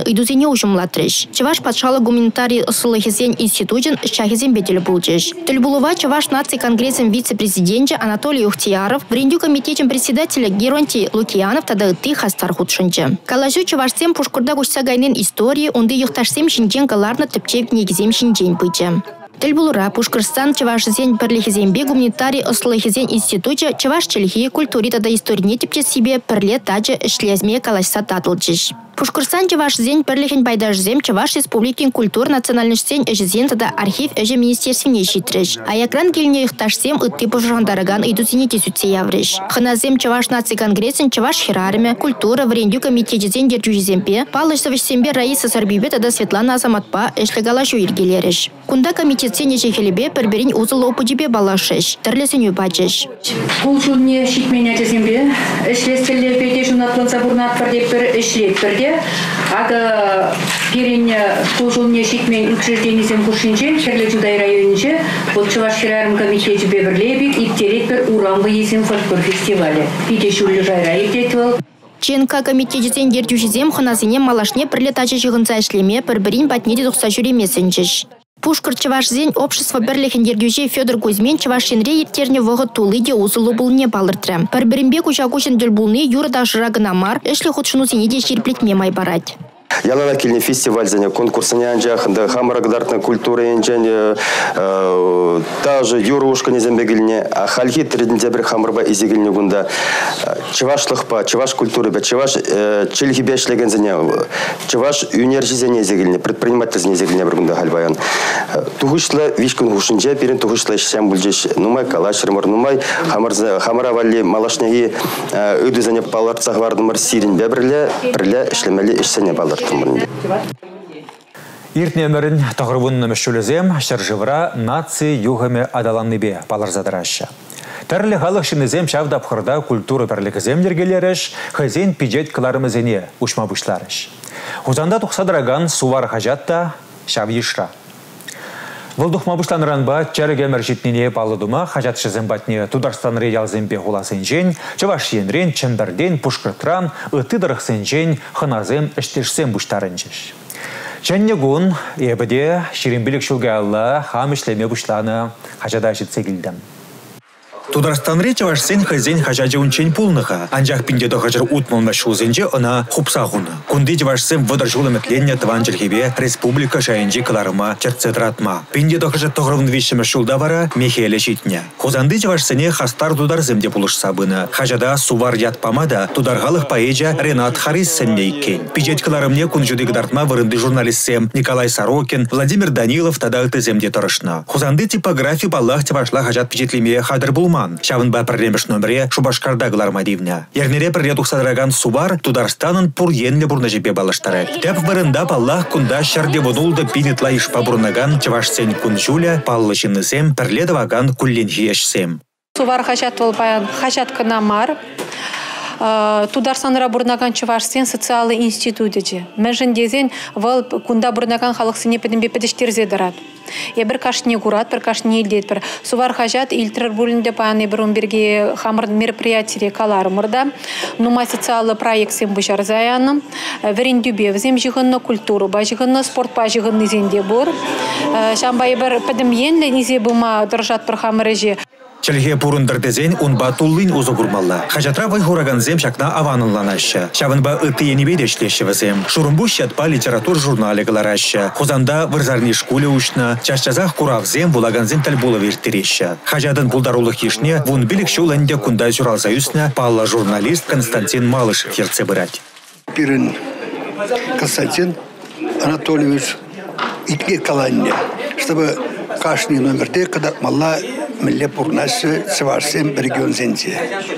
идузене ушумлатрыш. Чаваш патшалы гуманитарий ысылыхизен институтын шахизен бетелі булчыш. Тюльбулува Чаваш наций конгрессен вице-президенте Анатолий Ухтияров, Брендю комитетен председателя Геронтий Лукьянов тада ты хастар худшынчы. Калажу Чавашсем пушкурда гушса гайнен истории, онды юхташсем шинчен галарна тыпчев негизем шинчен бычы. Тюльбулура Пушкырстан Чавашсен перлихизенбе гуманитарий ысылыхизен институте Чаваш челхи культури тада истории типче себе перле тачы шлезме калашса татылчыш. Пушкырсан Чавашсен перлихин пайдажзем Чаваш республикин культур национальностен эжезен тада архив эже министерствене шитрыш. Аякран келіне юхташсем ытты пожардараган идузине тесутсе яврыш. Ханазем Чаваш наций конгрессен Чаваш хирарме культура Врендю комитетезен дерджуземпе палышсовышсембе Раиса Сарбибе тада Светлана Азаматпа эшлегалашу иргелерыш. Кунда комитетсен ежехелебе перберин узылы опудебе балашыш. Терлесеню бачыш. Бұл жылне шитмене тезембе эшлестелер пете жунатлан забурнат пардеп бір эшлеп бірде. Ага перен бұл жылне шитмен учреждениесен куршинче Шерле Жудай районинче бұл Чаваш хирарым комитеті бебірлебік иптерет бір урамбы есен фольклор фестивалі. Пите шулы жайра иптерет. ЧНК комитетен дердюжизем ханазине малашне перлетачы жығынса эшлеме пірбірін батнеде тұқса жүремесінчіш. Пушкар Чавашзен общество берлихен дердюже Федор Кузьмин Чавашинре ертерне вғы тулыде узылы бұлне балыртры. Пірбірінбе кучакушен дүлбулны юрда жырагынамар эшлі худшыну сенеде шерплетме май барать. Ялана килни фестиваль заня конкурсыне анжахында хамарагдартна культура енжен даже юрушка не замбегильне а хальхи триденде бір хамарба изегильне гунда чавашлыхпа чаваш культуры бе чаваш челхи бешлеген заня чаваш юнержизене изегильне предприниматель изегильне бір гунда хальбаян тугышла вишкун хушинже перен тугышла шам булжеш нумай калашырмар нумай хамарза хамаравалли малашнеги өйді заня паларцах вардымар сирин бебрле бірле ішлемелі ішсене балар. Иртнемерін тағырбынны мүшілізем шыржывыра нации юғыме адаланныбе баларзадыраща. Тәрлі халық шынызем шавда пқырда культура бірлігізем дергелеріш, хазен пиджет кыларымызене ұшма бұшларыш. Хузанда тұқсадыраган сувар хажатта шав ешра. Вылдухма бұшланыранба чәрігемір жетнене балыдыма хажатшы зімбатне Тударстан реялзембе ғуласын жен, Чаваш енрен чемберден пұшқыртран ұтыдырықсын жен хыназем іштешсен бұштарын жеш. Чәнне гүн ебіде шеренбілік шулғалы хам ішлеме бұшланы хажада жетсе келдім. Тударстанре Чавашсен хазен хажаджа унчен пулныха. Анжақ пинде дохажыр утмалма шулзенже она хупсағуны. Кунды Чавашсен вадар жулы метленне тванчелхебе республика шайынжи кыларыма черцетратма. Пинде дохажыр тоғырын вишеме шулда вара мехеле шитне. Хозанды Чавашсене хастар тударземде пулыш сабыны. Хажада сувар ятпамада тударғалық поэжа Ренат Харис сенмейкен. Пижет кыларымне кунжуды гдартма вырынды журналистсем Николай Сорокин, Владимир Данилов тада ытыземде тұрышна. Хозанды типографи баллах Чавашла хажат пижетлеме хадыр булма. Шавын ба пірлеміш номере Шубашкарда глармадивня. Ернере пірле тұқсадыраган сувар Тударстанын пұр енлі бұрна жепе балаштары. Тәп вырында паллах күнда шарде водулды пинетла ишпа бұрнаган Чавашсен күнжуля паллышынысем пірле даваган күлленхи ешсем. Сувар хачат волбаян хачат канамар. Тударстаныра бұрнаган Чавашсен социалы институты. Мәжін дезен вал күнда бұрнаган халықсыне пәдімбе пәдіштерзе дырат. Я бір кашне курат, бір кашне елдет бір. Сувар хажат, илтір бұрынды паяны бір өмберге хамыр мероприятие каларымырда. Нумай социалы проектсен бұшар заяным. Верендюбе візем жығынны культуру, ба жығынны спорт ба жығынны зенде бұр. Шамбай бір пәдім енлі незе бұма дұржат бір хамыр әже. Челхе пурындырдезен унба туллин узу гурмалла. Хажатра вайхураганзем шакна аванылланаща. Шавынба ыты енебедешлешевізем. Шурумбу щатпа литератур журнале галараща. Хузанда вырзарни шкуле ушна. Чашчазах куравзем булаганзем тальбула вертиреща. Хажадын булдарулых ешне вун билик шуланде кунда журалзаюсна палла журналист Константин Малышев ерце бырать. Пирин Константин Анатольевич итке каланне, чтобы кашни номерде, когда мала милле пурнасы Чавашсен регион зенде.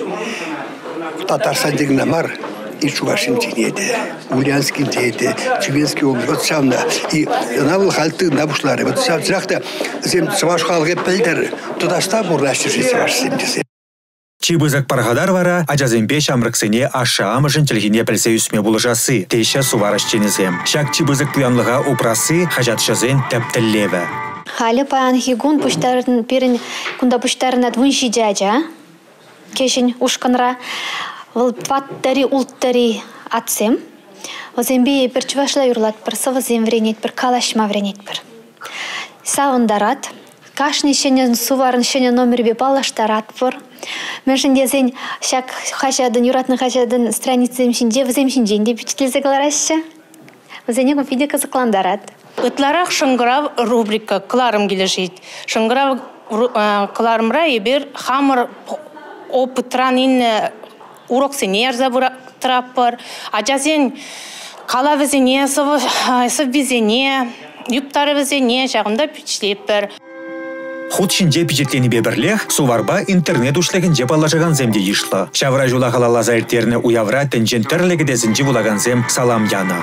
Татарстан дегнамар и Чувашин тенеде, Ульянский тенеде, Чувенский область, вот самна. И навыл халты набушлары, вот сам зрахта зем Чаваш халге пельдер, туда ста пурнасы Чавашсен десе. Чибызак паргадар вара, ажаземпе шамрыксене аша амыжын телгине пельсе үсме булыжасы, тейша суварашченезем. Шак чибызак пуянлыға упрасы, хажатшазен тәптіллеві. Халі паян хигун пуштарын перін кунда пуштарына двун жиджаджа. Кешін ушқанра выл тваттари улттари атсем. Оземби бір чувашла юрлат бір, савызем вренет бір, калашма вренет бір. Савындарат, кашни шене суварын шене номер бе балаштарат бір. Мен шындезен шак хашадын, юратны хашадын страницем шинде, візем шинженде бітітілзе қаларашы. Візене көпиде қызықландарат. Ытларақ шыңғырав рубрика «Кларым келешет». Шыңғырав кларымра ебір хамыр опытранин урок сенер забыра траппар. Ачасен қала візене, сып візене, юптары візене, жағында пүчлеппір. Худ шинже пичетлени беберлех, суварба интернет ушлегенже балажаган земде ишлы. Шавра жула халала зайртерне уявра тенжен терлегедезінже булаган зем салам яна.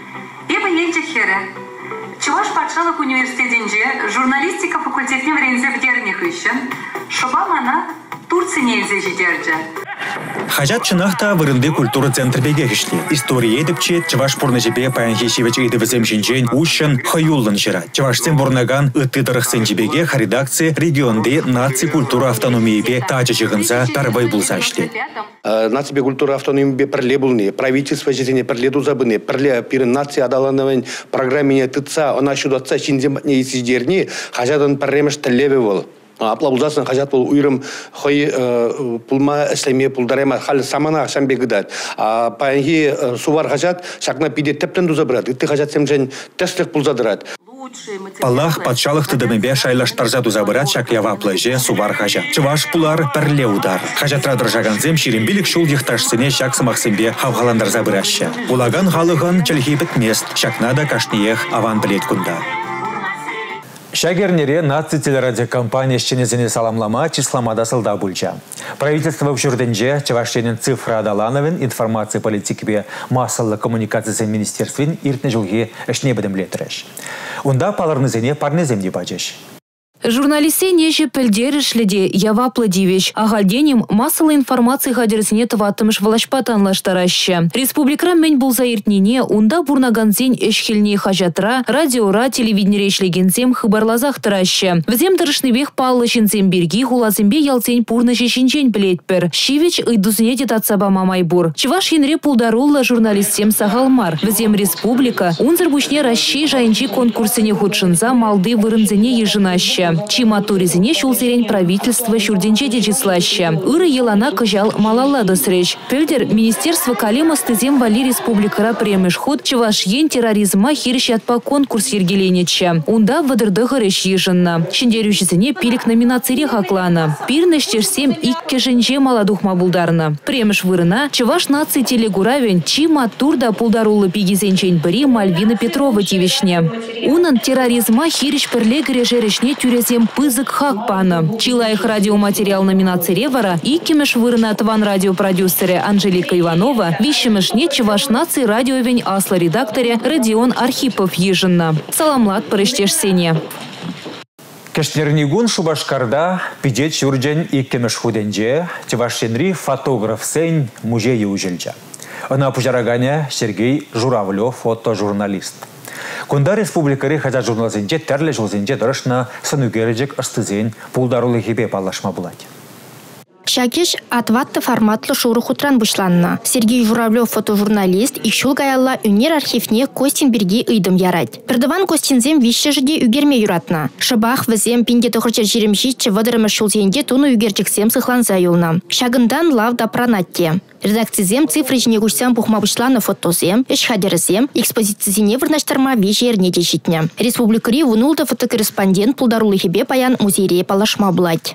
Чуваш патшалық университетінде журналистика факультетіне врензе вдерніх үшін, шоба мана Турция нельзе жидерді. Хажат чынақта вырынды культура центр беге кішли. История едіпче, Чуваш пурнажебе паянхешевич едівізем жинжен ушын хайулын жыра. Чувашсен бурнаган үтті дырықсен жебеге редакция регионды наци культура автономиебе тачы жығынса тарвай булса ішли. Наци культура автономиебе пірле бұлны, правительство жезіне пірле дузабыны, пірле пирін наци адаланывын программине тытса, она шудатса шинзематне есіздеріне хажадан пірремеш тіллебе бол. Апла бұлдасын қажат бұл үйрім қой пұлма әслеме пұлдарема қалы самана ақшам бегідат. Паянги сувар қажат шақна пиде тептен дұза бірад. Үтті қажат семжен тестлік пұлзадырад. Паллах патшалық тыдымебе шайлаштарза дұза бірад шақ ява плэже сувар қажат. Чываш пулар пірле удар. Қажатра дыржаганзем ширенбелік шул ехташсыне шақ сымақсымбе хавғаландарза бірашшы. Булаган ғалығын чәлхейбіт мест, шақнада кашниех аван білет күнда. Шагернере наци телерадиокомпания шченезіне саламлама числамада сылда бульча. Правительство в Журденже Чавашченен цифра адалановен информации политикбе массалы коммуникации министерствен иртне жылге әшне бідімлетіріш. Унда паларнызене парнеземде бачыш. Журналисте неше пілдер ішледе яваплы дивеш, ағалденім массалы информации хадерсіне тываттымыш влашпатан лаштарашы. Республикра мен болса иртнене, унда бурнаганзен эшхелне хажатра, радиора, телевиденере ишлегензем хыбарлазақ тарашы. Візем дырышныбех палы шинзем берги, хулазембе ялсен пурны жешінчен білетпір. Шивич ыйдузіне детатсаба мамайбур. Чываш енре пулдарулла журналистем сағалмар. Візем республика, унзыр бушне расши жайынчи конкурсыне худшынза малды вырынзене ежынашы. Чима туризине шулсерен правительство шурденче дечислаща. Иры елана кыжал малалла досреч. Пельдер министерство калема стызем вали республикара премеш ход чываш ен терроризма хирщат по конкурс ергеленеча. Унда вадырды гырыш ежынна. Шиндерющизине пилик номинацире хаклана. Пирнештешсем икке женже маладухма булдарна. Премеш вырына чываш наци телегуравен Чима турда пулдарулы пигизенчен бри Мальвина Петрова тивишне. Унан терроризма хирщ перлегре жерешне тюре Зем пызык хакпана. Чилаих радиоматериал номинации Ревара и кемеш вырына тван радиопродюсере Анжелика Иванова, вищемешне чеваш нации радиовень асла редакторе Родион Архипов ежинна. Саламлат парыштешсене. Кештернигун Шубашкарда пидет чурджен и кемеш худенже, чевашенри фотограф сень музей ужельча. На пужарагане Сергей Журавлев, фотожурналист. Кунда республикари хажа журналзенже тәрлі жылзенже дұрышна сынугережек ыстызен пулдарулы хебе палашма булать. Шакиш атватты форматлы шуры хутран бушланна. Сергей Журавлев фотожурналист икшул гаялла үнер архивне Костин берги ыйдым ярать. Пердыван Костинзем вище жиде үгерме юратна. Шыбах візем пинде тұғырча жеремшитче вадырымы шулзенде туны үгерчексем сыхланса юлна. Шагындан лавда пранатте. Редакцизем цифры жіне гушсам пухма бушланы фотозем, эшхадерзем, экспозицизине вырнаштарма веже ерне дешитне. Республикари вунулда фотокорреспондент пулдарулы хебе паян музейре палашма булать.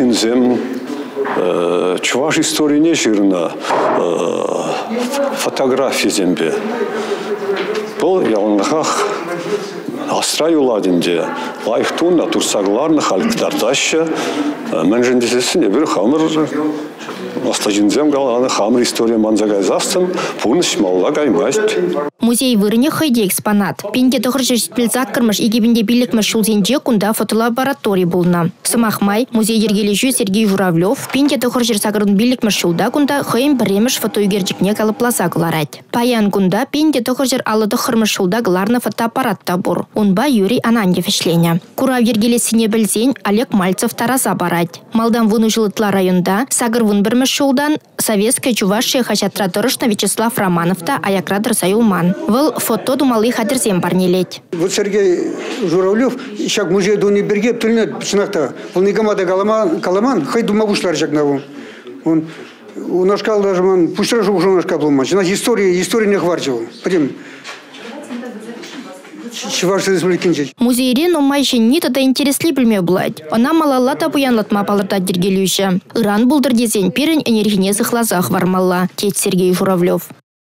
Чуваш истории не жирна фотографии зембе. Бұл ялынғақ астрай уладинде лайықтуында турсагларны халықтардашы мен жендесесін ебір хамыр Остажинзем галаны хамыр история манзагай застын, пурныш малла гаймаст. Музей вырыне хайде экспонат. Пенде тұғыржы жетпілзак кірміш егебінде билікміш шулзенде күнда фотолабораторий болна. Сымақмай, музей ергележі Сергей Журавлев, пенде тұғыржы сағырын билікміш шулда күнда хайым біреміш фотоюгерчікне калыпласа кыларать. Паян күнда пенде тұғыржыр алыды қырмыш шулда гларны фотоаппаратта бұр. Унба Юрий Ананьев ішлене. Курав ергелесіне білзен Олег Мальцев тараса барать. Малдан вуну жылытла районда сағыр вун бірміш шулдан советская Чувашия хачатра тұрышна Вячеслав Романовта аякрадыр сайулман. Выл фото думалы хадырзем барнелет. Вот Сергей Журавлев, сейчас музей Дуни Берге, тульнет пчнакта. Он не гамада каламан, хай думавушлар жагнаву. Он у нас кал даже он пусть уже у нас кал матч. На истории истории не хватило. Пойдем. Музейре номайши нита да интересли білме бұлайды. Она малалла да бұянлатма палырда дергелюші. Иран бұлдыр дезен перін энергине зықлазақ вармалла, тет Сергей Журавлев.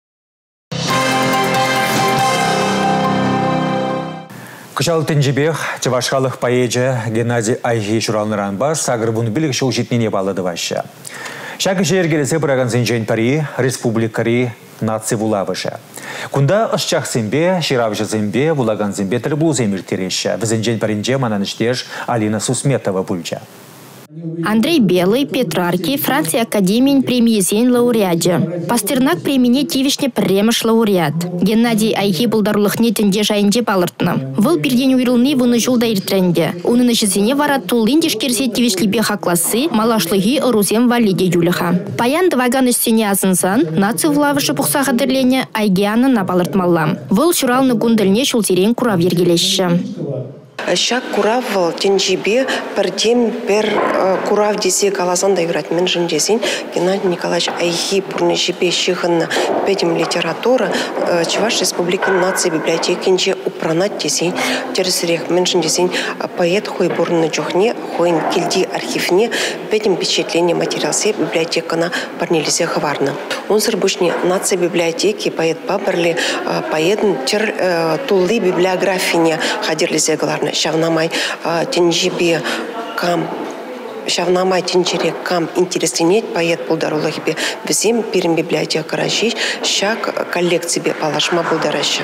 Кычал тенжебех, чавашқалық поэджа Геннадий Айхи Шуралныранба сағырбун білік шоу жетнене балады вашы. Шағы жергелесі біраган зенжен пари, республикари нации вулавыша. Кунда ышчақ зембе, ширавжы зембе, вулаган зембе тірбу земір тереші. Візенжен паринже мананыштеж Алина Сусметова бульча. Андрей Белый, Петрарки, Франция Академии премии Зейн лауреаджи. Пастернак премине тивишне премыш лауреат. Геннадий Айхи булдарулыхне тенде жайынде балыртны. Выл перден уйрылны вуны жулда иртренде. Унын ішізіне вара тулын дешкерсе тивишлибе хакласы, малашлыги ырузем валиде юлиха. Паян дваган үстене азынсан, наци влавышы пухса қадырлене айгеаны на балыртмаллам. Выл шуралны гундылне шултерен курав ергелешші. Шак курав тенжибе пердем пер курав десе каласан да играть мен жендесин Геннадий Николаевич Айхи пурны жибе шиханна педим литература Чуваш Республики нации библиотекинче упранать десин тересрех мен жендесин поэт хой бурны жохне хойн килди архивне педим впечатление материалсе библиотекана парнелисе хаварна. Он сырбушни нации библиотеки поэт бабарли поэт тер тулы библиографине хадирлисе галарна. Шавнамай тенжибе кам Шавнамай тенжире кам интереснеть поэт булдарулахибе всем перем библиотека рашиш шак коллекции палашма булдараща.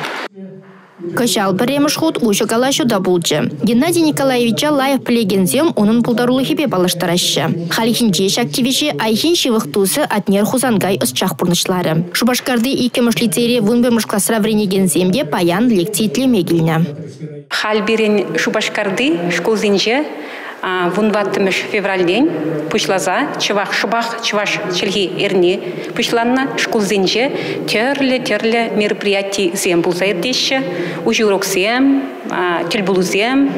Кышал премыш худ ушы калашу да булчы. Геннадий Николаевича лайық плегензем onun пулдарулахибе палаштараща. Халихинче шактивиши айхин шивых тусы атнер хузангай ысчах пурнышлары. Шубашкарды икемыш лицере вунбемыш классра вренегенземде паян лекции тлемегильня. Хальберин Шубашкарды школзинже вунваттымыш февраль день пушлаза чывах шубах чываш челги эрне пушланна школзинже терле-терле мероприятий зем булзаердеща ужурок зем телбулузем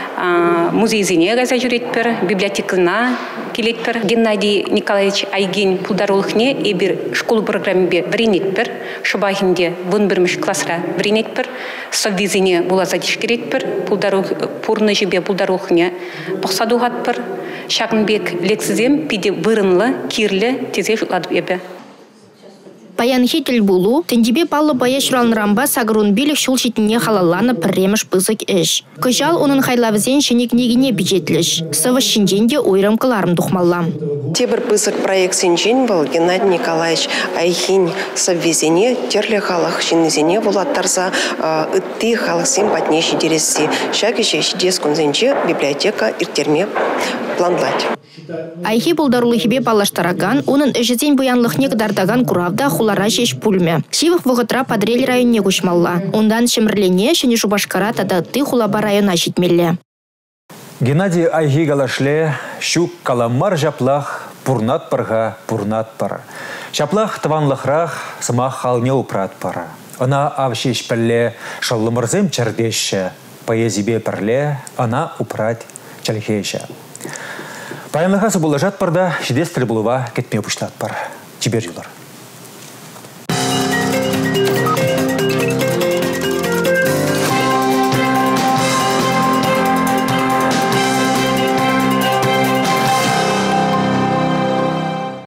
музей зене газа жүретпір библиотекына келетпір Геннадий Николаевич Айгин пулдарулыхне эбир школу программебе вренетпір шубахинде вун бірміш классра вренетпір соввизине булаза дишкеретпір пурны жебе пулдарулыхне пұқсадуғатпір шағынбек лексізем пиде вырынлы кирлі тезе жұтладып ебе. Паянхи тілбулу, тендебе палы бая шуралнырамба сағырун билік шул шетіне халаланы пірреміш пызык іш. Кыжал оның хайлавызен шенек негіне бюджетліш. Сывыш шинженде ойрым кыларым дұқмаллам. Тебір пызык проект сенжен был Геннадий Николаевич Айхин соввезене терлі халық шинезене вулаттарса үтті халық сен патне шидересі. Шагеше шидес күнзенже библиотека иртерме планлать. Айхи булдарулыхибе палаштараган, унын эжізен буянлықне кдардаган куравда хулара шеш пульме. Шивых вғытра Падрель районне күшмалла. Ондан шемірлене шыне Шубашкара тада ты хулаба района житмелле. Геннадий Айхи галашле щук каламар жаплах пурнат парга пурнат пар. Жаплах таванлықрақ сымақ халне упрат пара. Она авшеш пәлле шаллымырзем чардеші. Поезибе пәрле она упрать чалхейші. Паянлыға сыбылы жат парда, шедес тіл бұлыва кетме бұштат пар. Чибер юлар.